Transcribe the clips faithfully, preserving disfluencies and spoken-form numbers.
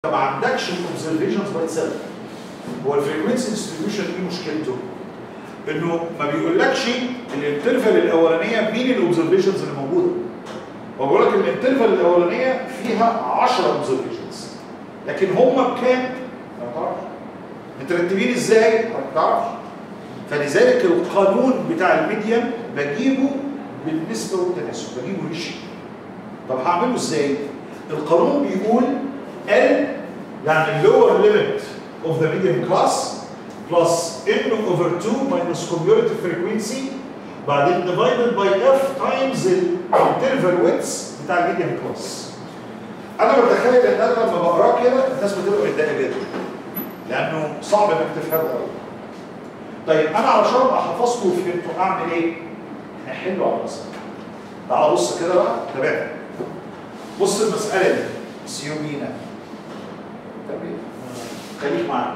ما عندكش الاوبزرفيشنز باي سيلف. هو الفريكونسي ديستريبيوشن ايه مشكلته؟ انه ما بيقولكش الانترفال الاولانيه مين الاوبزرفيشنز اللي موجوده. هو بيقول لك الانترفال الاولانيه فيها عشرة اوبزرفيشنز، لكن هم بكام؟ ما تعرفش. مترتبين ازاي؟ ما تعرفش. فلذلك القانون بتاع الميديان بجيبه بالنسبه والتناسب، بجيبه ريشيو. طب هعمله ازاي؟ القانون بيقول L يعني اللور ليميت of the median class plus n over two minus cumulative frequency بعدين divided by f times الانترفال widths بتاع الميديان كلاس. انا بتخيل ان انا لما بقراه كده الناس بتبقى متضايقه جدا لانه صعب انك تفهمه قوي. طيب انا علشان ابقى حفظته وفهمته اعمل ايه؟ هحله على الرسم. تعال بص كده بقى تابعني. بص المساله دي سيومينا. تمام. خليك معايا.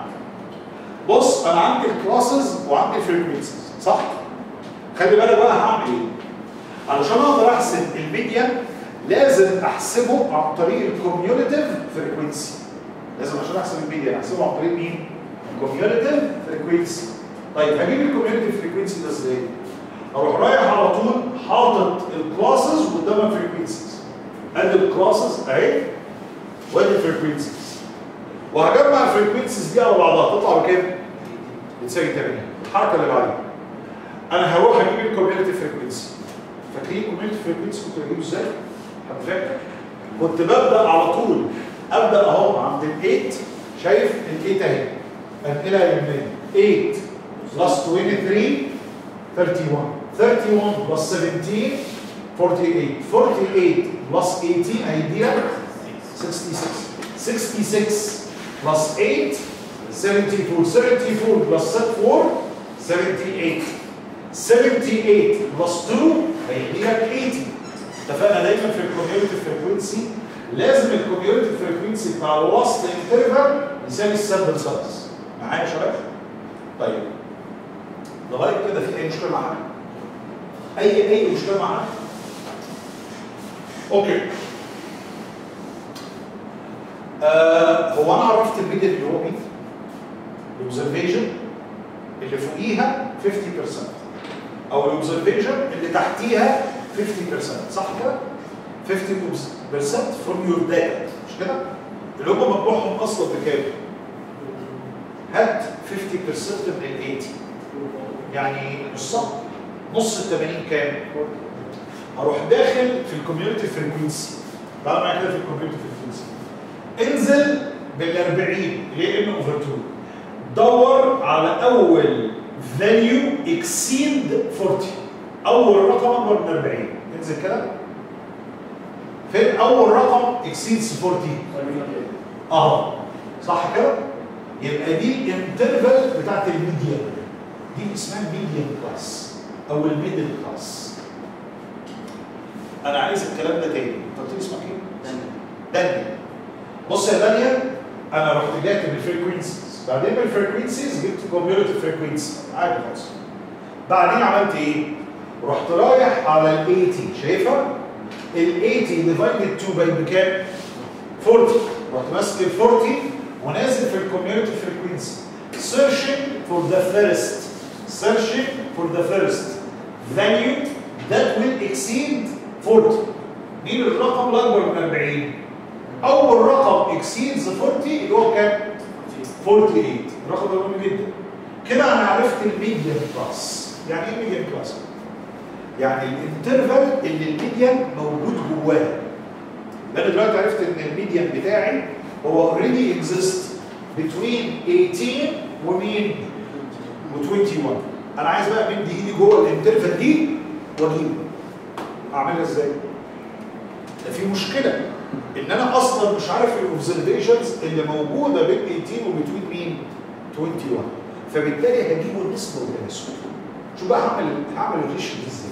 بص انا عندي الكلاسز وعندي الفريكونسيز صح؟ خلي بالك بقى هعمل ايه؟ علشان اقدر احسب الميديان لازم احسبه عن طريق الكوميوليتيف فريكونسي. لازم عشان احسب الميديان احسبه عن طريق مين؟ الكوميوليتيف فريكونسي. طيب هجيب الكوميوليتيف فريكونسي ده ازاي؟ اروح رايح على طول حاطط الكلاسز قدام الفريكونسيز. ادي الكلاسز اهي وادي الفريكونسيز. وهجمع الفريكونسيز دي على بعضها تطلع بكام؟ بتساوي ثمانية. الحركه اللي بعديها انا هروح اجيب الكوميوليتيف فريكونسي. فاكرين الكوميوليتيف فريكونسي كنت بجيبه ازاي؟ حد فاكر؟ كنت ببدا على طول ابدا اهو عند ال ثمانية. شايف ال ثمانية اهي انقلها يمين. ثمانية بلس ثلاثة وعشرين ثلاثة وثلاثين ثلاثة وثلاثين بلس سبعتاشر أربعة وأربعين أربعة وأربعين بلس ثمانية عشر هيديها ستة وستين ستة وستين بلس ثمانية سبعة وسبعين سبعة وسبعين بلس أربعة سبعة وسبعين سبعة وسبعين بلس اتنين هيديها ثمانين. اتفقنا دايما في الكوميوليتيف فريكونسي لازم الكوميوليتيف فريكونسي بتاع الوسط انترفال يساوي السامبل سايز. معايا يا شباب؟ طيب لغايه كده في اي مشكله معانا؟ اي اي مشكله معانا؟ اوكي. آه هو انا عرفت الميديان اللي هو مين؟ الاوبزرفيشن اللي فوقيها خمسين بالمية او الاوبزرفيشن اللي تحتيها خمسين بالمية صح كده؟ خمسين بالمية from your data مش كده؟ اللي هم مجموعهم اصلا بكام؟ هات خمسين بالمية من ال ثمانين يعني نص نص ال ثمانين كام؟ هروح داخل في الكوميوليتيف فريكونسي. تعالى معايا كده في الكوميوليتيف فريكونسي. انزل بال أربعين اللي هي ان اوفر اتنين. دور على اول فاليو اكسيد أربعين. اول رقم اكبر من أربعين. انزل كده. فين اول رقم اكسيدز أربعين؟ اهو صح كده؟ يبقى دي الانترفال بتاعت الميديان. دي اسمها الميديان كلاس او الميدل كلاس. انا عايز الكلام ده تاني. انت قلت لي اسمك ايه؟ دانيال. بص يا دانيال انا رحت جايب الفريكونسيز، بعدين من الفريكونسيز جبت كوميوليتيف فريكونسي عادي خالص. بعدين عملت ايه؟ رحت رايح على ال ثمانين شايفها؟ ال ثمانين ديفايدد اتنين باي بكام؟ أربعين. رحت ماسك ال أربعين ونازل في الكوميوليتيف فريكونسي. searching for the first searching for the first value that will exceed أربعين. مين الرقم الاكبر من أربعين؟ اول رقم exceeds أربعين اللي هو كام؟ ثمانية وأربعين. الرقم ده مهم جدا. كده انا عرفت الميديان كلاس. يعني ايه الميديان كلاس؟ يعني الانترفال اللي الميديان موجود جواها. انا دلوقتي عرفت ان الميديان بتاعي هو اوريدي اكزيست بين ثمانية عشر ومين؟ و واحد وعشرين. انا عايز بقى امد ايدي جوه الانترفال دي واجيبه. اعملها ازاي؟ ده في مشكله ان انا اصلا مش عارف الاوبزرفيشنز اللي موجوده بين ثمانية عشر وبين مين؟ واحد وعشرين. فبالتالي هجيبه النسبه والتناسب. شوف بقى هعمل هعمل الريشيو دي ازاي؟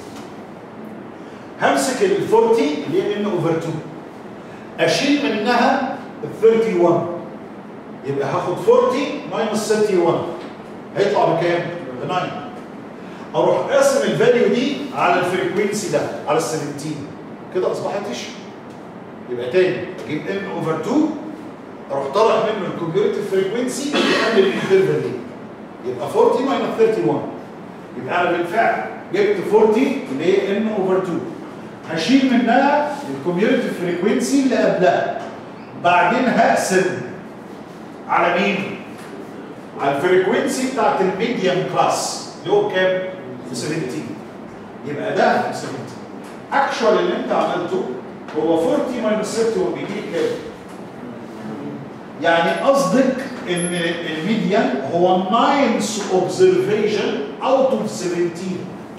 همسك ال أربعين اللي هي ان اوفر اتنين اشيل منها ال واحد وثلاثين يبقى هاخد أربعين ماينس واحد وثلاثين هيطلع بكام؟ ب تسعة. اروح قاسم الفاليو دي على الفريكونسي ده على ال سبعتاشر كده اصبحت ريشيو. يبقى تاني اجيب ان اوفر اتنين اروح طالع منه الكوميوليتيف فريكونسي يقلل الانترفال دي. يبقى أربعين ماينس واحد وثلاثين. يبقى انا بالفعل جبت أربعين اللي هي ان اوفر اتنين. هشيل منها الكوميوليتيف فريكونسي اللي قبلها. بعدين هقسم على مين؟ على الفريكونسي بتاعت الميديم كلاس اللي هو بكام؟ سبعتاشر. يبقى ده سبعتاشر. اكشوال اللي انت عملته هو أربعين ماينس واحد وثلاثين بيجيب كام؟ يعني قصدك ان الميديان هو ناينث اوبزرفيشن اوت اوف سبعتاشر.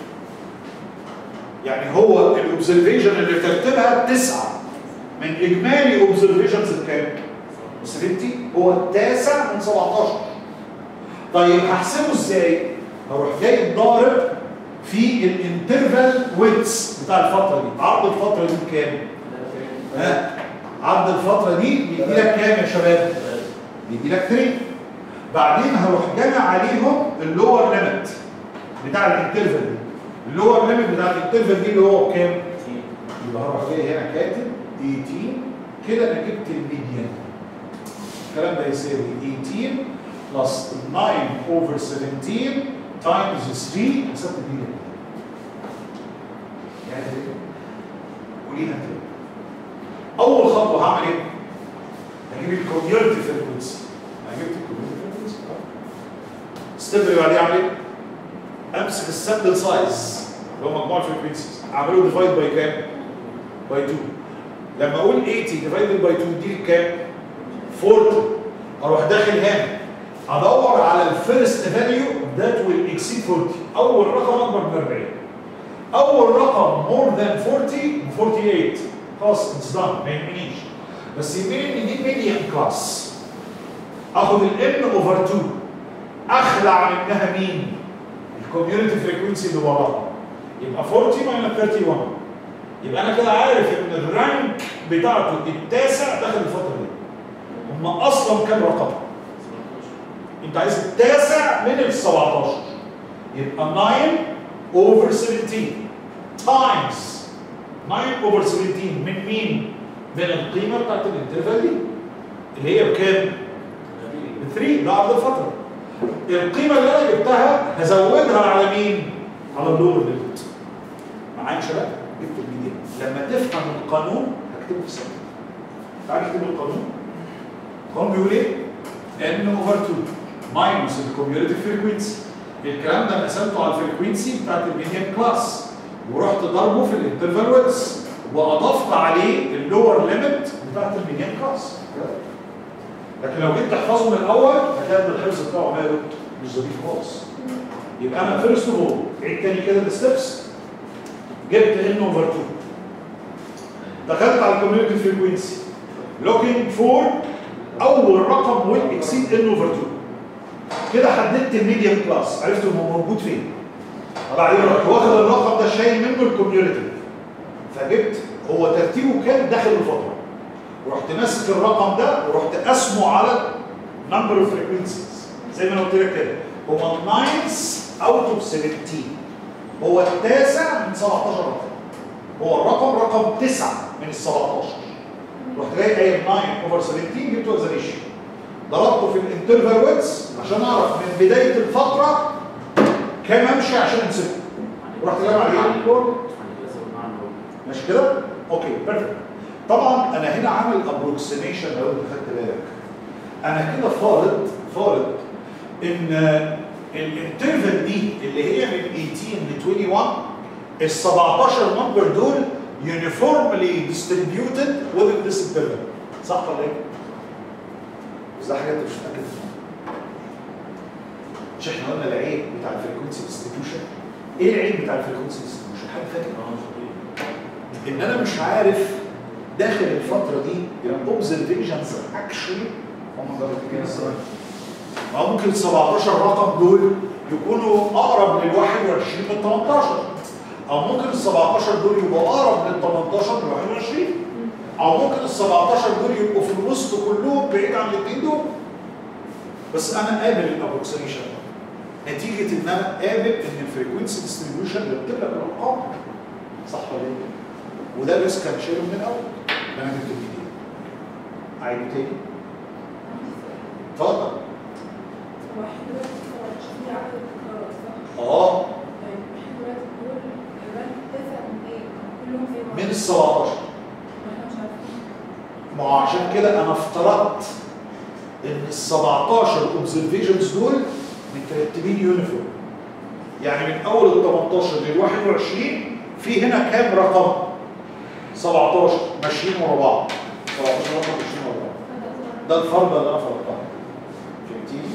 يعني هو الاوبزرفيشن اللي ترتيبها تسعه من اجمالي اوبزرفيشنز بكام؟ سبعتاشر. هو التاسع من سبعتاشر. طيب هحسبه ازاي؟ هروح جاي ضارب في الانترفال ويتس بتاع الفتره دي. عرض الفتره دي بكام؟ ها؟ عرض الفتره دي بيدي لك كام يا شباب؟ بيدي لك ثلاثة. بعدين هروح جمع عليهم اللور ليميت بتاع الانترفال دي. اللور ليميت بتاع الانترفال دي اللي هو بكام؟ يبقى هروح جاي هنا كاتب تمنتاشر. كده انا جبت الميديان. الكلام ده يساوي تمنتاشر بلس تسعة اوفر سبعتاشر تايمز ثلاثة. حسبت الميديان. يعني قوليها انت. اول خطوه هعمل ايه؟ هجيب الكوميوليتيف فريكونسي. انا جبت الكوميوليتيف فريكونسي. ستيب اللي بعديه اعمل ايه؟ امسك السامبل سايز اللي هو مجموع الفريكونسيز اعمله ديفايد باي كام؟ باي اتنين. لما اقول ثمانين ديفايدد باي اتنين دي كام؟ أربعين. اروح داخل هنا ادور على الفيرست فاليو ذات ويل اكسيد أربعين. اول رقم اكبر من أربعين. اول رقم مور ذان أربعين ثمانية وأربعين. خلاص اتس دان ما يهمنيش. بس يهمني ان دي ميديم كلاس. اخد الان اوفر اتنين اخلع منها مين؟ الكوميونيتي فريكونسي اللي وراها. يبقى أربعين ماينس واحد وثلاثين. يبقى انا كده عارف ان الرانك بتاعته التاسع داخل الفتره دي. هم اصلا كام رقم؟ انت عايز التاسع من ال سبعتاشر. يبقى تسعة اوفر سبعتاشر تايمز تسعة اوفر سبعتاشر من مين؟ من القيمه بتاعت الانترفال دي اللي هي بكام؟ ب ثلاثة. ده عرض الفتره. القيمه اللي انا جبتها هزودها على مين؟ على اللور ليميت. معايا يا شباب؟ جبت الميديان. لما تفهم القانون هكتبه في السطر. تعال نكتب القانون. القانون بيقول ايه؟ ان اوفر اتنين ماينس الكوميوليتيف فريكونسي. الكلام ده انا قسمته على الفريكونسي بتاعت الميديان كلاس ورحت ضربه في الانترفال ويتس واضفت عليه اللور ليميت بتاعت الميديان كلاس. لكن لو جيت تحفظه من الاول هتلاقي ان الحفظ بتاعه ماله مش ظريف خالص. يبقى انا فيرست اوف اول عيد تاني كده الستبس. جبت ان اوفر اتنين. دخلت على الكوميونيتي فريكونسي لوكينج فور اول رقم ويل اكسيد ان اوفر اتنين. كده حددت الميديم كلاس، عرفت هو موجود فين. بعدين رحت واخد الرقم ده شايل منه الكوميونيتي. فجبت هو ترتيبه كام داخل الفتره. ورحت ماسك الرقم ده ورحت قاسمه على نمبر اوف فريكونسيز زي ما انا قلت لك كده. هو الناينث اوت اوف سبعتاشر. هو التاسع من سبعتاشر رقم. هو الرقم رقم تسعة من ال سبعتاشر. رحت جاي قايل تسعة اوفر سبعتاشر جبته از ريشيو. ضربته في الانترفال ويتس عشان اعرف من بدايه الفتره كام امشي عشان امسكه. ورحت جاي على ايه؟ ماشي كده؟ اوكي بيرفكت. طبعا انا هنا عامل ابروكسيميشن لو انت خدت بالك. انا كده فارض فارض ان الانترفال دي اللي هي من تمنتاشر ل واحد وعشرين ال سبعتاشر نمبر دول uniformly distributed within this interval. صح ولا ايه؟ بس ده حاجه انت مش متاكد منها. مش احنا قلنا العيب بتاع الفريكونسي ديستريبيوشن؟ ايه العيب بتاع الفريكونسي ديستريبيوشن؟ حد فاكر؟ ان انا مش عارف داخل الفتره دي الاوبزرفيشنز اكشلي هم درجتين ازاي؟ او ممكن ال سبعتاشر رقم دول يكونوا اقرب لل واحد وعشرين من تمنتاشر، او ممكن ال سبعتاشر دول يبقوا اقرب لل تمنتاشر من واحد وعشرين، او ممكن ال سبعتاشر دول يبقوا في الوسط كلهم بعيد عن الاثنين دول. بس انا قابل الابروكسيميشن نتيجه ان انا قابل ان الفريكونسي ديستريبيوشن بيكتب لك الارقام. صح ولا ايه؟ وده ريسك هنشيله من الاول. انا جبت الايدين. اعيده تاني. كده انا افترضت ان ال سبعتاشر اوبزرفيشنز دول مترتبين يونيفورم. يعني من اول ال تمنتاشر لل واحد وعشرين في هنا كام رقم؟ سبعتاشر ماشيين ورا بعض. سبعتاشر رقم ماشيين ورا بعض. ده الفرض اللي انا فرضتها. فهمتيني؟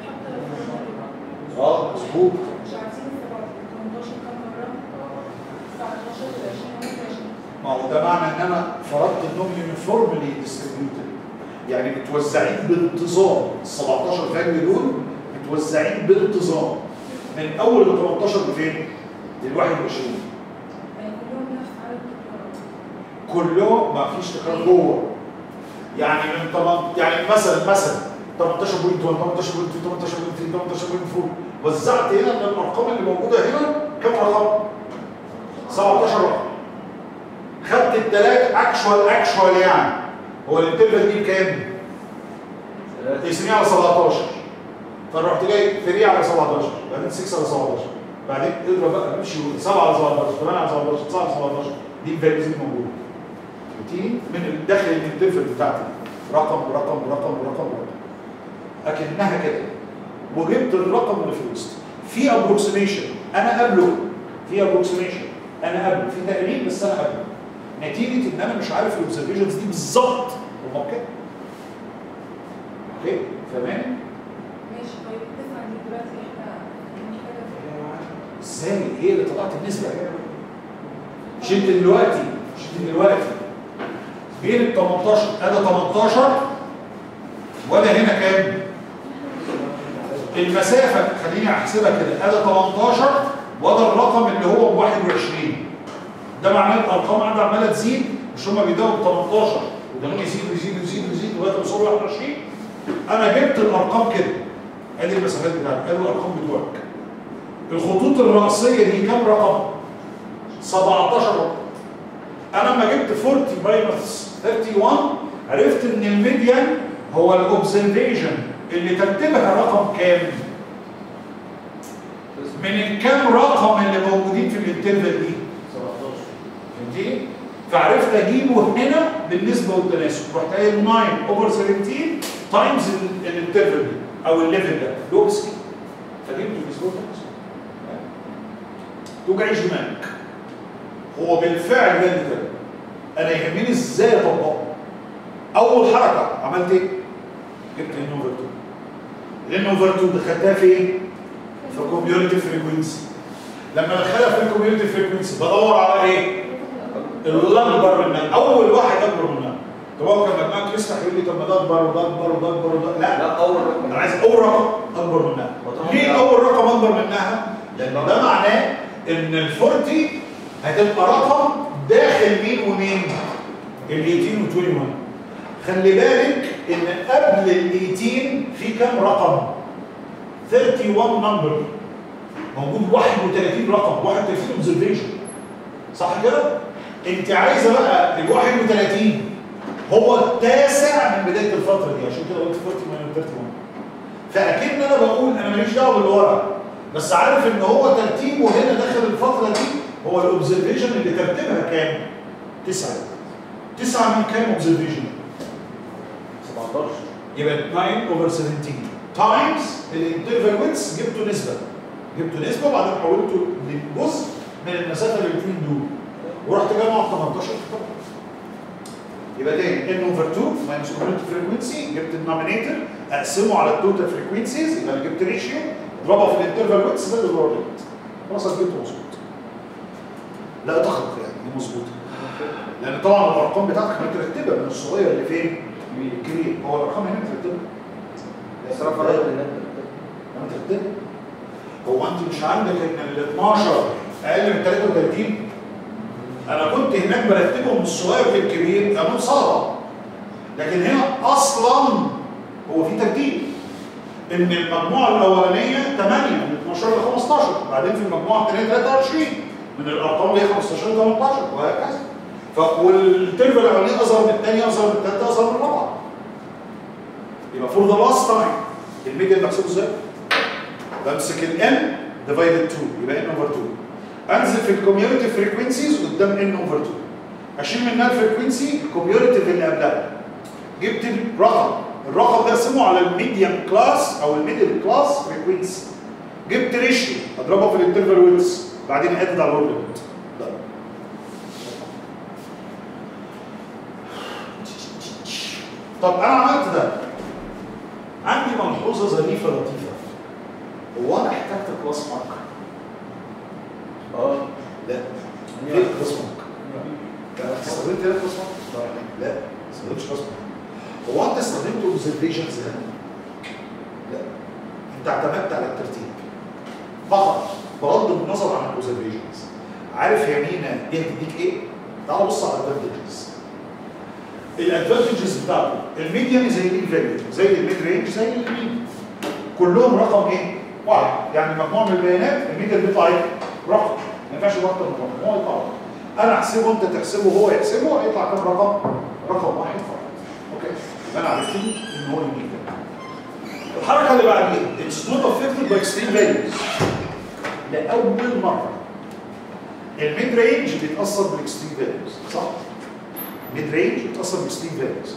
اه مظبوط. مش عارفين تمنتاشر كام مره؟ تسعتاشر عشرين واحد وعشرين. ما هو ده معنى ان انا فرضت انهم يونيفورملي ديستريبيوتد. يعني متوزعين بانتظام. ال سبعتاشر فاليو دول متوزعين بانتظام. من اول ال تمنتاشر لفين؟ لل واحد وعشرين. يعني كلهم نفس عدد التكرار. كلهم ما فيش تكرار جوه. يعني من طبعا يعني مثلا مثلا تمنتاشر نقطة واحد تمنتاشر نقطة اتنين تمنتاشر نقطة تلاتة تمنتاشر نقطة اربعة وزعت هنا من الارقام اللي موجوده هنا كم رقم؟ سبعتاشر رقم. خدت الثلاث اكشوال اكشوال يعني هو الانترفال دي بكام؟ تقسميه على سبعتاشر. فرحت جاي ثلاثة على سبعتاشر بعدين ستة على سبعتاشر بعدين اضرب بقى امشي سبعة على سبعتاشر ثمانية على سبعتاشر تسعة على سبعتاشر دي الفاليوز الموجوده. فهمتيني؟ من داخل الانترفال بتاعتي رقم برقم برقم برقم برقم. اكنها كده وجبت الرقم اللي في الوسط. في ابروكسيميشن انا قبله في ابروكسيميشن انا قبله في تقريب بس انا قبله نتيجه ان انا مش عارف الاوبزرفيشنز دي بالظبط هم كده. اوكي فاهماني؟ ماشي. طيب التسعه دي دلوقتي احنا محتاجه فيها ازاي؟ هي اللي طلعت النسبه. مش انت دلوقتي مش انت دلوقتي بين ال تمنتاشر ادي تمنتاشر وده هنا كام؟ المسافه خليني احسبها كده ادي تمنتاشر وده الرقم اللي هو ب واحد وعشرين. ده معناه الارقام قاعده عماله تزيد مش هم بيبداوا ب تمنتاشر وده يزيد ويزيد ويزيد ويزيد لغايه ما يوصلوا ل واحد وعشرين. انا جبت الارقام كده ادي المسافات بتاعتك ادي الارقام بتوعك. الخطوط الرئيسيه دي كام رقم؟ سبعتاشر رقم. انا لما جبت أربعين ماينس واحد وثلاثين عرفت ان الميديان هو الاوبزرفيشن اللي ترتيبها رقم كام؟ من الكام رقم اللي موجودين في الانترفال دي؟ سبعتاشر. فهمتني؟ فعرفت اجيبه هنا بالنسبه والتناسب، رحت قايل تسعة اوفر سبعتاشر تايمز الانترفال دي او الليفل ده اللي هو بسكين. فجبته بالنسبه والتناسب. توجعيش دماغك. هو بالفعل ده اللي كده. انا يهمني ازاي اطبقه. اول حركه عملت ايه؟ جبت ان اوفر اتنين. لان اوفر اتنين دخلتها في ايه؟ في كوميونتي فريكونسي. لما دخلها في الكوميونتي فريكونسي بدور على ايه؟ الاكبر منها، اول واحد اكبر منها. طب هو كان مجموعه يفتح يقول لي طب ما ده اكبر وده اكبر وده اكبر وده لا لا اول رقم انا عايز اول رقم اكبر منها. ليه اول رقم اكبر منها؟ لان ده معناه ان ال أربعين هتبقى رقم داخل مين ومين؟ ال تمنتاشر و واحد وعشرين. خلي بالك ان قبل ال تمنتاشر في كام رقم؟ واحد وثلاثين نمبر. موجود واحد وثلاثين رقم، واحد وثلاثين اوبزرفيشن. صح كده؟ انت عايزه بقى ال واحد وثلاثين هو التاسع من بدايه الفتره دي، عشان كده قلت أربعين ماينس واحد وثلاثين. فاكن انا بقول انا ماليش دعوه باللي ورا، بس عارف ان هو ترتيبه هنا داخل الفتره دي هو الاوبزرفيشن اللي ترتيبها كام؟ تسعة. تسعة من كام اوبزرفيشن؟ سبعتاشر. يبقى تسعة اوفر سبعتاشر تايمز الانترفال ويتس. جبته نسبه جبته نسبه وبعدين حولته لجزء من المسافه اللي الاثنين دول ورحت جايبها على تمنتاشر. يبقى تاني ان اوفر اتنين ماينس كوميونتي فريكونسي. جبت النومينيتور اقسمه على التوتال فريكونسيز يبقى انا جبت ريشيو اضربها في الانترفال ويتس ده اللي هو الريت. خلاص انا جبته مظبوط. لا تخلق يعني دي مظبوطه. لان طبعا الارقام بتاعتك مترتبه من الصغير اللي فين؟ الكبير. هو الارقام هنا مترتبه. اسراف فرق النت مترتبه. هو انت مش عندك ان ال اتناشر اقل من تلاتة وتلاتين؟ انا كنت هناك برتبهم من الصغير للكبير قانون صعبه. لكن هنا اصلا هو في ترتيب. ان المجموعه الاولانيه ثمانية من اتناشر ل خمستاشر، بعدين في المجموعه الثانيه ثلاثة وعشرين من الارقام اللي هي خمستاشر ل تمنتاشر وهكذا. والتربه الاولانيه اصغر من الثانيه اصغر من الثالثه اصغر من الرابعه. يبقى فور ذا لاست تايم الميديان بحسبه ازاي؟ بمسك الان ديفايدد اتنين يبقى ان اوفر اتنين. انزل في الكوميونتي فريكونسيز قدام ان اوفر اتنين. اشيل منها الفريكونسي الكوميونتي اللي قبلها. جبت الرقم، الرقم ده اقسمه على الميديم كلاس او الميدل كلاس فريكوينسي. جبت ريشيو اضربها في الانترفال ويدث بعدين ادد على الاوربت. طب انا عملت ده، عندي ملحوظه ظريفه لطيفه. هو انا احتجت كلاس ماركر؟ اه لا. ليه كلاس ماركر؟ استخدمت هنا كلاس ماركر؟ لا ما استخدمتش كلاس ماركر. هو انت استخدمت اوبزرفيشنز هنا؟ لا. انت اعتمدت على الترتيب فقط بغض النظر عن الاوبزرفيشنز. عارف يمينا دي هتديك ايه؟ تعال بص على الادفانتجز. الادفانتجز بتاعته الميديان زي الميد فاليو زي الميد رينج زي المين، كلهم رقم ايه؟ واحد. يعني مجموعه من البيانات الميديان بيطلع ايه؟ رقم، ما ينفعش يبقى اكتر من رقم، هو يطلع رقم. انا احسبه انت تحسبه هو يحسبه هيطلع كام رقم؟ رقم واحد فقط. اوكي؟ يبقى انا عرفت ان هو الميد. الحركه اللي بعديها اتس نوت افكتد باي اكستريم فاليوز. لاول مره الميد رينج بيتاثر بالاكستريم فاليوز، صح؟ ميد رينج بيتاثر بالاكستريم فاليوز.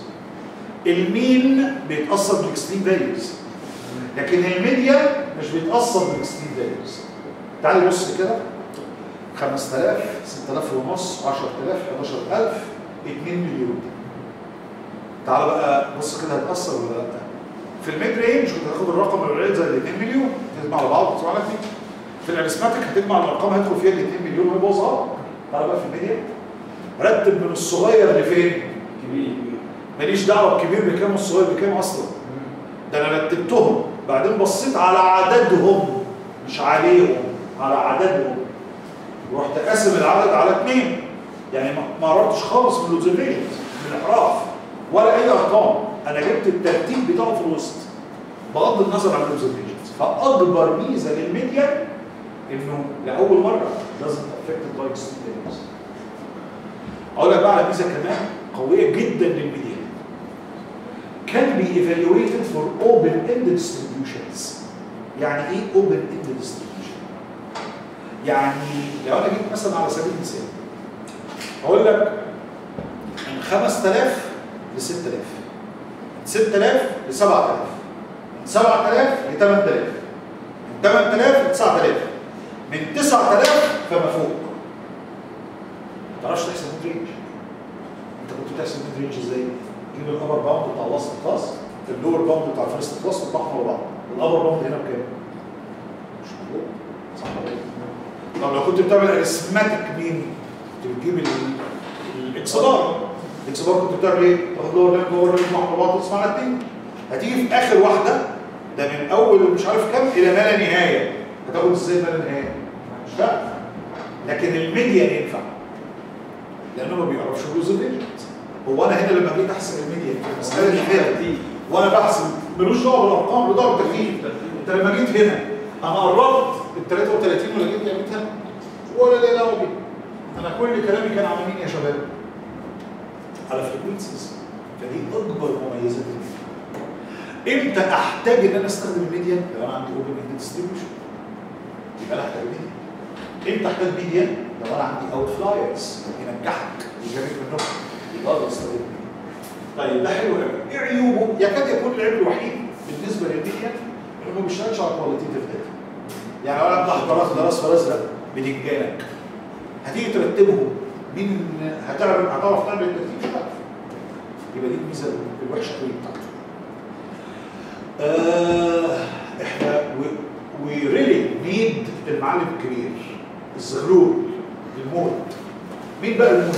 المين بيتاثر بالاكستريم فاليوز. لكن الميديا مش بيتاثر بالاكستريم فاليوز. تعالوا بص كده خمسة آلاف، ستة آلاف ونص، عشرة آلاف، حداشر ألف، اتنين مليون. تعالوا بقى بص كده هتاثر ولا لا؟ في الميد رينج هتاخد الرقم القليل زي ال اتنين مليون تجمع على بعض وتطلع لك دي. في الاريثماتيك هتجمع الارقام هيدخل فيها ال اتنين مليون ويبوظها. تعالى بقى في الميديا رتب من الصغير لفين؟ كبير. ماليش دعوه الكبير بكام والصغير بكام اصلا. ده انا رتبتهم بعدين بصيت على عددهم مش عليهم، على عددهم. ورحت قاسم العدد على اثنين. يعني ما قربتش خالص من الاوبزرفيشنز من الاحراف ولا اي ارقام، انا جبت الترتيب بتاعه في الوسط بغض النظر عن الاوبزرفيشنز. فاكبر ميزه للميديا انه لاول مره لازم افكتد باي اكستريم فاليوز. اقول لك بقى على ميزه كمان قويه جدا للميديا. can be evaluated for open-ended distributions. يعني ايه open-ended distribution؟ يعني لو انا جيت مثلا على سبيل المثال اقول لك من خمسة آلاف ل ستة آلاف، من ستة آلاف ل سبعة آلاف، من سبعة آلاف ل ثمانية آلاف، من ثمانية آلاف ل تسعة آلاف، من تسعة آلاف فما فوق. ما تعرفش تحسب ميد رينج. انت كنت بتحسب ميد رينج ازاي؟ تجيب الابر باوند بتاع الوسط كلاس، اللور باوند بتاع الفيرست كلاس وتطبعهم على بعض. الابر باوند هنا بكام؟ مش موجود. صح ولا ايه؟ طب لو كنت بتعمل اريثماتيك مين؟ كنت بتجيب الاكس بار. الاكس بار كنت بتعمل ايه؟ تاخد لور لينك ولور لينك مع بعض تسمع على اتنين. هتيجي في اخر واحده ده من اول مش عارف كام الى ما لا نهايه. هتاخد ازاي ما لا نهايه؟ مش فاهم. لكن الميديان ينفع. لانه ما بيعرفش الاوبزرفيشنز. هو انا هنا لما جيت احسب الميديان في المساله اللي فاتت دي وانا بحسب ملوش دعوه بالارقام له دعوه بالترتيب. انت لما جيت هنا انا قربت ال ثلاثة وثلاثين ولا جيت جابتها ولا ليه دعوه بيه. انا كل كلامي كان على مين يا شباب؟ على فريكونسيز. فدي اكبر مميزات الميديان. امتى احتاج ان انا استخدم الميديان؟ لو انا عندي اوبن اند ديستريبيوشن يبقى انا احتاج ميديان. امتى احتاج ميديان؟ لو انا عندي اوت فلايرز ينجحك يجرب منهم يبقى اقدر استخدمه. طيب ده حلو قوي. ايه عيوبه؟ يكاد يكون العيب الوحيد بالنسبه للميديان انه ما بيشتغلش على كواليتيف داتا. يعني لو انا افتح براس ده اصفر ازرق بتنجانك هتيجي ترتبهم مين هتعرف هتعرف تعمل الترتيب مش هتعرف. يبقى دي الميزه الوحشه قوي بتاعته. آه احنا وي ريلي نيد المعلم الكبير الزغلول الموت. مين بقى الموت؟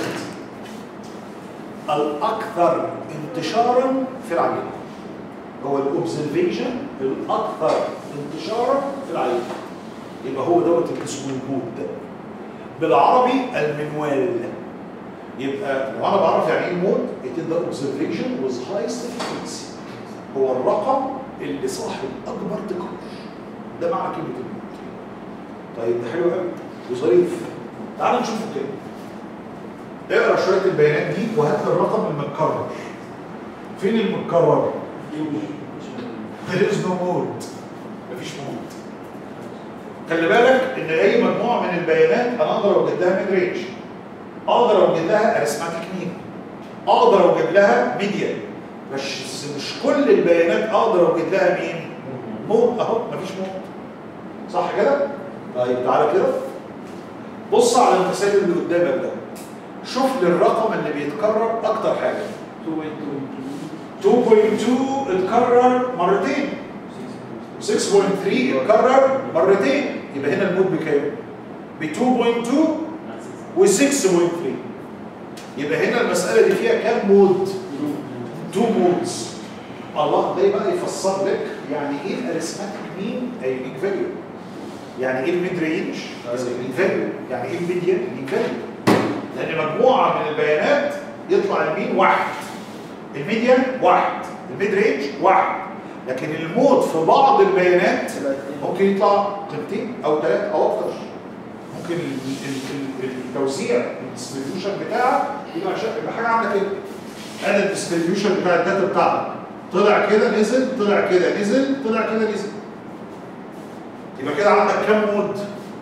الاكثر انتشارا في العينه هو الاوبزرفيشن الاكثر انتشارا في العينه. يبقى هو دوت اللي اسمه المود بالعربي المنوال. يبقى لو انا بعرف يعني ايه المود it is the observation with highest frequency. هو الرقم اللي صاحب اكبر تكرار. ده معنى كلمه المود. طيب ده حلو قوي وظريف. تعال نشوفه تاني. اقرا شويه البيانات دي وهات لي الرقم المتكرر. فين المتكرر؟ there is no mode. مفيش مود. خلي بالك ان اي مجموعه من البيانات انا اقدر اوجد لها ميد رينج، اقدر اوجد لها اريثماتيك مين، اقدر اوجد لها ميديان، بس مش كل البيانات اقدر اوجد لها مين؟ مود. اهو مفيش مود. صح كده؟ طيب تعالى كده بص على المثال اللي قدامك ده. شوف لي الرقم اللي بيتكرر اكتر حاجه. اتنين فاصلة اتنين اتكرر مرتين. ستة فاصلة ثلاثة اتكرر مرتين. يبقى هنا المود بكام؟ ب اتنين فاصلة اتنين و ستة فاصلة ثلاثة. يبقى هنا المساله دي فيها كام مود؟ اتنين مودز. الله ده بقى يفسر لك يعني ايه الاريثماتيك مين هيديك فاليو. يعني ايه الميد رينج؟ يديك فاليو. يعني ايه الميديان؟ يديك فاليو. لان مجموعه من البيانات يطلع المين واحد. الميديان واحد. الميد رينج واحد. لكن المود في بعض البيانات ممكن يطلع قيمتين او ثلاثه او اكتر. ممكن التوزيع الديستريبيوشن بتاعك يبقى حاجه عامله كده. ادي الديستريبيوشن بتاع الداتا بتاعتك. طلع كده نزل، طلع كده نزل، طلع كده نزل. يبقى كده عندك كام مود؟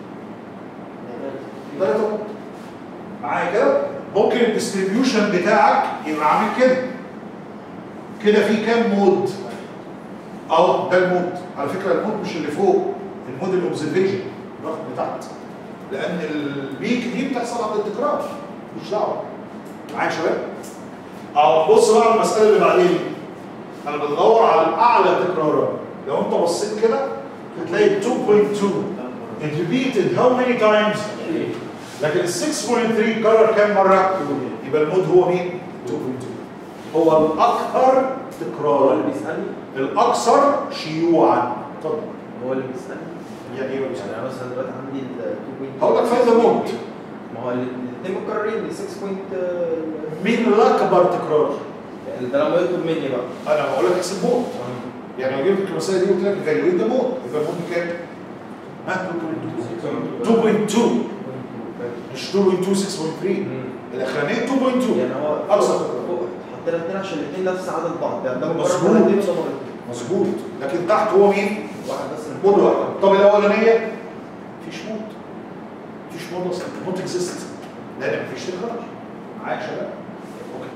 ثلاثة مود. معايا كده؟ ممكن الديستريبيوشن بتاعك يبقى عامل كده. كده في كام مود؟ اهو ده المود. على فكره المود مش اللي فوق، المود الاوبزرفيشن الرقم بتاعت. لان البيك دي بتحصل عند التكرار. مش دعوه. معايا يا شباب؟ اهو بص بقى على المساله اللي بعدين. انا بدور على اعلى تكرارا. لو انت بصيت كده هتلاقي اتنين فاصلة اتنين it repeated how many times؟ لكن ال ستة فاصلة ثلاثة كرر كام مره؟ يبقى المود هو مين؟ اتنين فاصلة اتنين. هو الاكثر تكرارا. هو اللي بيسالني؟ الاكثر شيوعا. اتفضل. هو اللي بيسالني؟ يعني ايه بيسالني؟ يعني انا مثلا دلوقتي عندي ال اتنين هقول لك فايده مود. ما هو الاثنين مكررين ال ستة. مين الاكبر تكرار؟ ده لما يطلب مني بقى. انا بقول لك احسب مود. يعني لو جبت لك المساله دي وقلت لك الفاليوين ده مود، يبقى المود بكام؟ ها؟ اتنين فاصلة اتنين. مش اتنين فاصلة اتنين ستة فاصلة ثلاثة. الاخرانيه اتنين فاصلة اتنين. يعني هو اقصى فوق حطينا اثنين عشان الاثنين نفس عدد بعض. يعني ده مجرد مظبوط. مرتين وده مرتين. مظبوط. لكن تحت هو مين؟ واحد بس. مود واحد. طب الاولانيه مفيش مود. مفيش مود اصلا. نوت اكزيست. لان مفيش تكرار. معايا يا شباب؟ اوكي.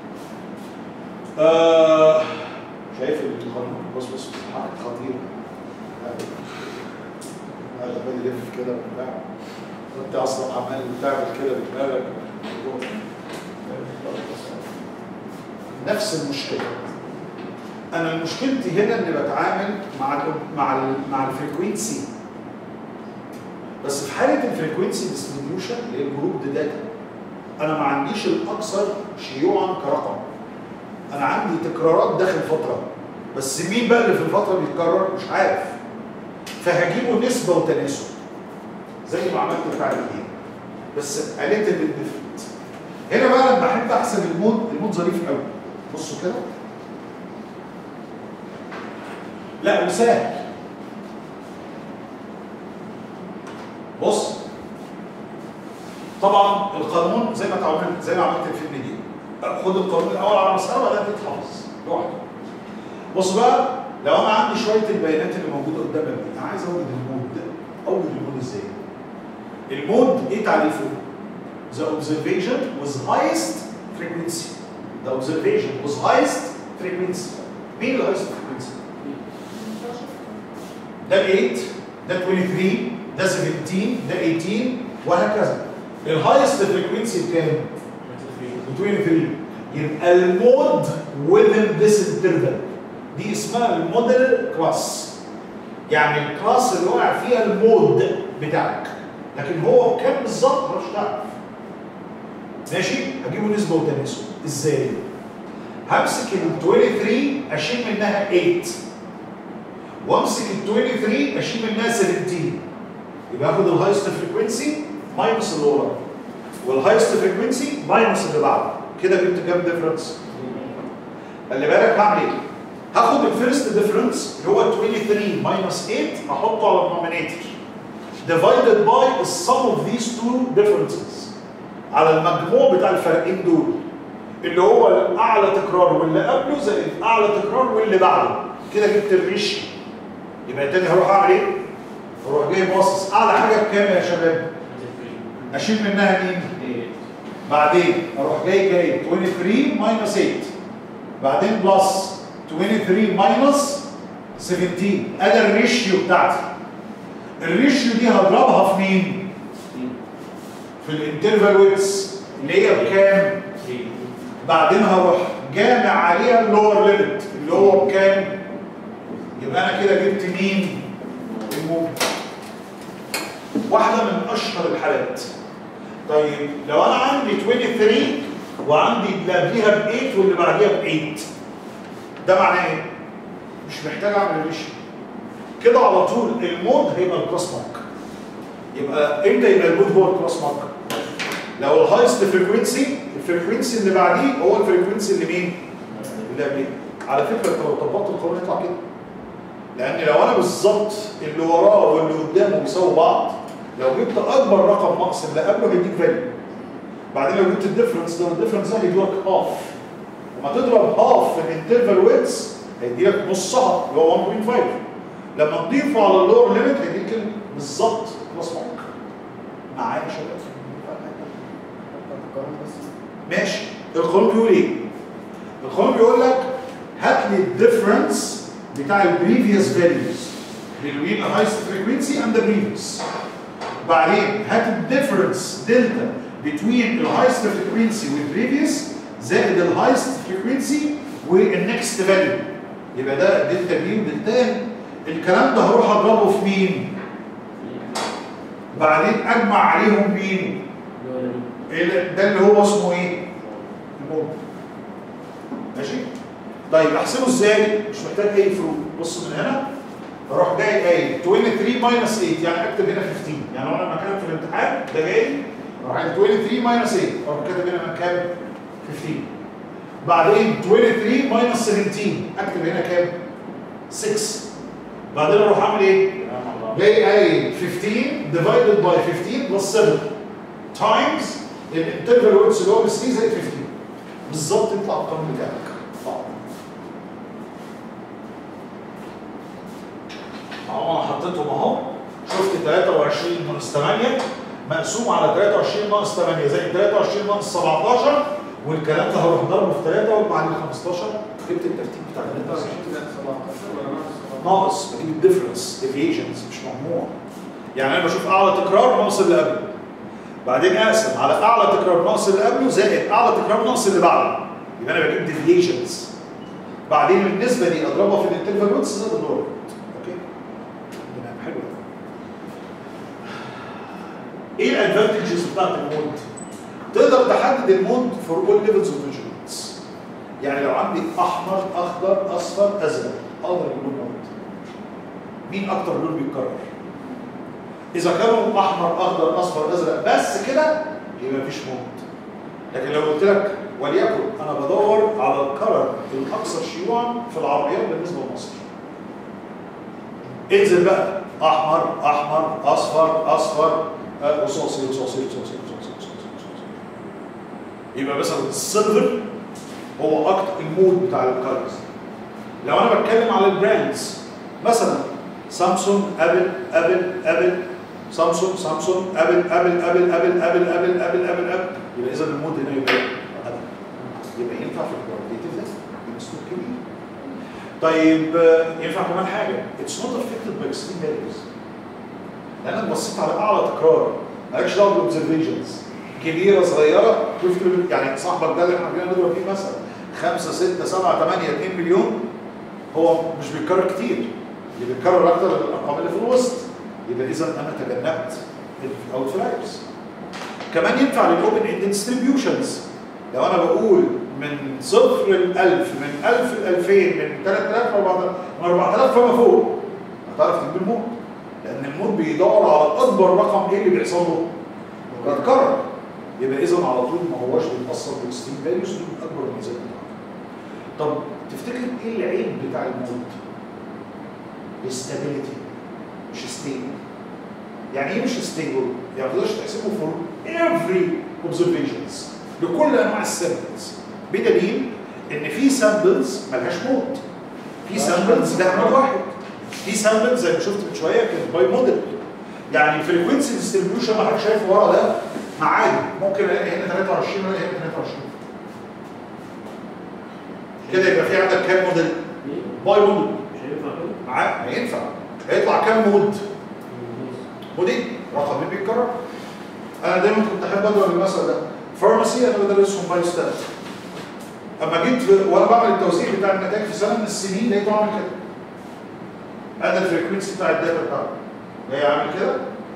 آه شايف القانون؟ بص بص حاجه خطيره. هذا بالي يلف كده وبتاع. انت اصلا عمال تعمل كده بدماغك. نفس المشكله. انا مشكلتي هنا اني بتعامل مع ال مع ال مع الفريكوينسي. بس في حاله الفريكوينسي ديستريبيوشن اللي هي الجروب داتا انا ما عنديش الاكثر شيوعا كرقم. انا عندي تكرارات داخل فتره. بس مين بقى اللي في الفتره بيتكرر؟ مش عارف. فهجيبه نسبه وتناسب. زي ما عملت بتاع الاثنين. بس قلت الديفرنت. هنا بقى لما احب احسب المود، المود ظريف قوي. بصوا كده. لا وسهل. بص. طبعا القانون زي ما اتعاملت زي ما عملت الفيلم دي. خد القانون الاول على مسألة وبعدين تتحفظ لوحده. بص بقى لو انا عندي شويه البيانات اللي موجوده قدامك دي، انا عايز اوجد المود ده. اوجد المود ازاي؟ المود ايه تعريفه؟ The observation with highest frequency. The observation with highest frequency. مين ال highest frequency؟ ده ثمانية، ده ثلاثة وعشرين، ده سبعتاشر، ده ثمانية عشر وهكذا. الهايست فريكونسي بكام؟ ثلاثة وعشرين. يبقى المود within this interval دي اسمها الموديل كلاس. يعني الكلاس اللي واقع فيها المود بتاعك. لكن هو بكام بالظبط مش هتعرف. ماشي؟ هجيبه نسبه وتناسب. ازاي؟ همسك ال ثلاثة وعشرين اشيل منها ثمانية. وامسك ال ثلاثة وعشرين اشيل منها سبعتاشر. يبقى اخد الهايست فريكونسي ماينس اللي ورا. والهايست فريكونسي ماينس اللي بعده. كده جبت كام ديفرنس؟ خلي بالك هعمل ايه؟ هاخد الفيرست ديفرنس اللي هو ثلاثة وعشرين ماينس ثمانية احطه على النومينيتور. divided by the sum of these two differences. على المجموع بتاع الفرقين دول. اللي هو الاعلى تكرار واللي قبله زائد اعلى تكرار واللي بعده. كده جبت الريشيو. يبقى تاني هروح اعمل ايه؟ هروح جاي باصص اعلى حاجه بكام يا شباب؟ اشيل منها مين؟ بعدين اروح جاي جايب ثلاثة وعشرين ماينس ثمانية. بعدين بلس ثلاثة وعشرين ماينس سبعتاشر، ادي الريشيو بتاعتي. الريشيو دي هضربها في مين؟ في الانترفال ويتس اللي هي بكام؟ بعدين هروح جامع عليها اللور ليميت اللي هو بكام؟ يبقى انا كده جبت مين؟ الموجب. واحده من اشهر الحالات. طيب لو انا عندي ثلاثة وعشرين وعندي اللي قبليها ب ثمانية واللي بعديها ب ثمانية، ده معناه ايه؟ مش محتاج اعمل ريشيو. كده على طول المود هيبقى الكلاس مارك. يبقى امتى يبقى المود هو الكلاس مارك؟ لو الهايست فريكونسي، الفريكونسي اللي بعديه هو الفريكونسي اللي مين؟ اللي قبليه. على فكره لو طبقت القانون يطلع كده. لان لو انا بالظبط اللي وراه واللي قدامه بيساووا بعض، لو جبت اكبر رقم ناقص اللي قبله هيديك فاليو. بعدين لو جبت الديفرنس ده والديفرنس ده هيديلك هاف. لما تضرب هاف في الانترفال ويتس هيديلك نصها اللي هو واحد فاصلة خمسة. لما تضيفه على اللور ليميت هيديك بالظبط كلاس مارك. معايا يا شباب؟ ماشي. القانون بيقول ايه؟ القانون بيقول لك هات لي الديفرنس بتاع البريفيوس فاليوز بين الهايست فريكونسي اند ذا بريفيوس. بعدين هات الديفرنس دلتا بين الهايست فريكونسي والبريفيوس زائد الهايست فريكونسي والنكست فاليو. يبقى ده دلتا بي ودلتان. الكلام ده هروح اضربه في مين؟ بعدين اجمع عليهم مين؟ ده اللي هو اسمه ايه؟ المود. ماشي؟ طيب احسبه ازاي؟ مش محتاج اي فروق. بص من هنا اروح جاي قايل ثلاثة وعشرين ماينس ثمانية، يعني اكتب هنا خمستاشر. يعني انا لما كان في الامتحان ده جاي اروح قايل ثلاثة وعشرين ماينس ثمانية، اروح كاتب هنا كام؟ خمستاشر. بعدين ثلاثة وعشرين ماينس سبعتاشر، اكتب هنا كام؟ ستة. بعدين اروح اعمل ايه؟ جاي قايل خمستاشر ديفايدد باي خمستاشر بلس سبعة تايمز الانترفال ويتس اللي هو ب ثلاثة زائد خمستاشر. بالظبط يطلع القانون بتاعك. اهو انا حطيتهم اهو. شفت ثلاثة وعشرين ناقص ثمانية مقسوم على ثلاثة وعشرين ناقص ثمانية زائد ثلاثة وعشرين ناقص سبعتاشر، والكلام ده هروح ضربه في ثلاثة وبعدين خمستاشر. جبت الترتيب بتاع ثلاثة وعشرين ناقص، بجيب الديفرنس ديفيشنز مش مجموع. يعني انا بشوف اعلى تكرار ناقص اللي قبله، بعدين اقسم على اعلى تكرار ناقص اللي قبله زائد اعلى تكرار ناقص اللي بعده، يبقى انا بجيب ديفيشنز. بعدين النسبه دي اضربها في الانترفال ويتس زائد اللور. اوكي تمام حلو. ايه الادفانتجز بتاعت المود؟ تقدر تحدد المود فور اول ليفلز اوف ميجرمنتس. يعني لو عندي احمر اخضر اصفر ازرق اقدر اجيب المود. مين اكتر لون بيتكرر؟ اذا كانوا احمر اخضر اصفر ازرق بس كده يبقى مفيش مود. لكن لو قلت لك وليكن انا بدور على الكرر الاكثر شيوعا في العربيات بالنسبه لمصر، انزل بقى احمر احمر اصفر اصفر رصاصي رصاصي رصاصي رصاصي. يبقى مثلا السيلفر هو اكتر المود بتاع الكرز. لو انا بتكلم على البراندز مثلا سامسونج ابل ابل ابل سامسونج سامسونج ابل ابل ابل ابل ابل ابل ابل ابل ابل، يبقى اذا المود هنا يبقى ابل. يبقى ينفع في الكواليتيف ده يبقى اسلوب كبير. طيب ينفع كمان حاجه اتس نوت افكتد باي اكستريم فاليوز. لانك بصيت على اعلى تكرار مالكش دعوه بالاوبزرفيشنز كبيره صغيره. شفت يعني صاحبك ده اللي احنا عاملين نضرب فيه مثلا خمسة ستة سبعة ثمانية اثنين مليون، هو مش بيتكرر كتير، اللي بيتكرر اكتر الارقام اللي في الوسط. يبقى اذا انا تجنبت الاوتلايرز. كمان ينفع للاوبن اند ديستريبيوشنز. لو انا بقول من صفر ل ألف، من ألف ل ألفين، من ثلاثة آلاف ل أربعة آلاف فما فوق، هتعرف تجيب المود. لان المود بيدور على اكبر رقم ايه اللي بيحصل له؟ بيتكرر. يبقى اذا على طول ما هواش بيتاثر بالاكستريم فاليوز، دي من اكبر الميزات بتاعته. طب تفتكر ايه العيب بتاع المود؟ الاستابيليتي. مش ستيبل. يعني ايه مش ستيبل؟ يعني ما تقدرش تحسبه فور every observations لكل انواع السامبلز، بدليل ان في سامبلز مالهاش مود. في سامبلز لها مود واحد. في سامبلز زي ما شفت من شويه كانت باي موديل. يعني الفريكونسي ديستريبيوشن اللي حضرتك شايفه ورا ده عادي، ممكن الاقي هنا ثلاثة وعشرين ولا هنا ثلاثة وعشرين. كده يبقى في عندك كام موديل؟ باي موديل مش هينفع كده؟ معاه هينفع. هيطلع كام مود؟ مودين رقمين بيتكرر. انا دايما كنت احب اضرب المثل ده. فارماسي انا بدرسهم بايو ستات. اما جيت وانا بعمل التوزيع بتاع النتائج في سنه من السنين لقيته عامل كده. ادي الفريكونسي بتاع الداتا بتاعته. جاي عامل كده.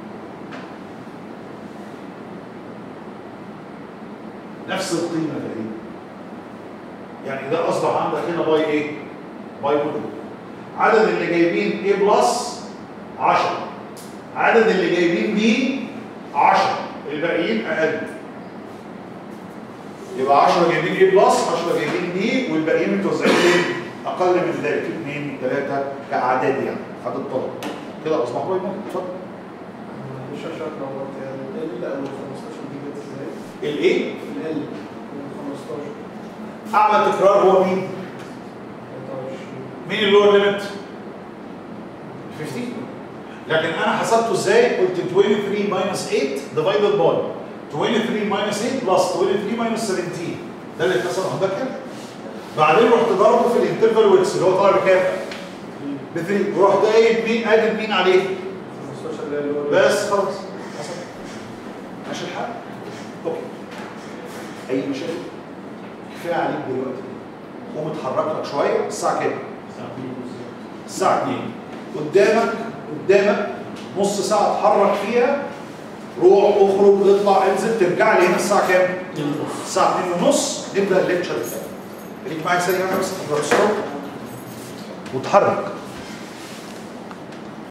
نفس القيمه تقريبا. يعني ده اصبح عندك هنا باي ايه؟ باي موديل. عدد اللي جايبين A بلس عشرة. عدد اللي جايبين B عشرة، الباقيين اقل. يبقى عشرة جايبين A بلس، عشرة جايبين B، والباقيين متوزعين اقل من ذلك، اثنين ثلاثة كاعداد يعني، عدد طلب. كده اصبح باي موديل. اتفضل. مش عشان لو يعني ال او خمستاشر دي جت ازاي؟ الايه؟ ال ال خمستاشر. اعلى تكرار هو مين؟ مين اللور ليميت؟ خمسين. لكن انا حسبته ازاي؟ قلت ثلاثة وعشرين ماينس ثمانية ديفايدد باي ثلاثة وعشرين ماينس ثمانية بلس ثلاثة وعشرين ماينس سبعتاشر. ده اللي اتحسب عندك كده. بعدين رحت ضربه في الانترفال ويكس اللي هو طالع بكام؟ ب ثلاثة، ورحت قايل مين قادم مين عليه؟ خمستاشر اللي هي اللور. بس خلاص حسب. ماشي الحال؟ اوكي. اي مشاكل؟ كفايه عليك دلوقتي. قوم اتحرك لك شويه. الساعه كام؟ الساعه اتنين. قدامك قدامك نص ساعه اتحرك فيها. روح اخرج اطلع انزل ترجع لي هنا الساعه كام؟ الساعه اتنين ونص نبدا الليكتشر بتاعنا. خليك معايا ثانيه واحده بس تحضر الصوت وتحرك.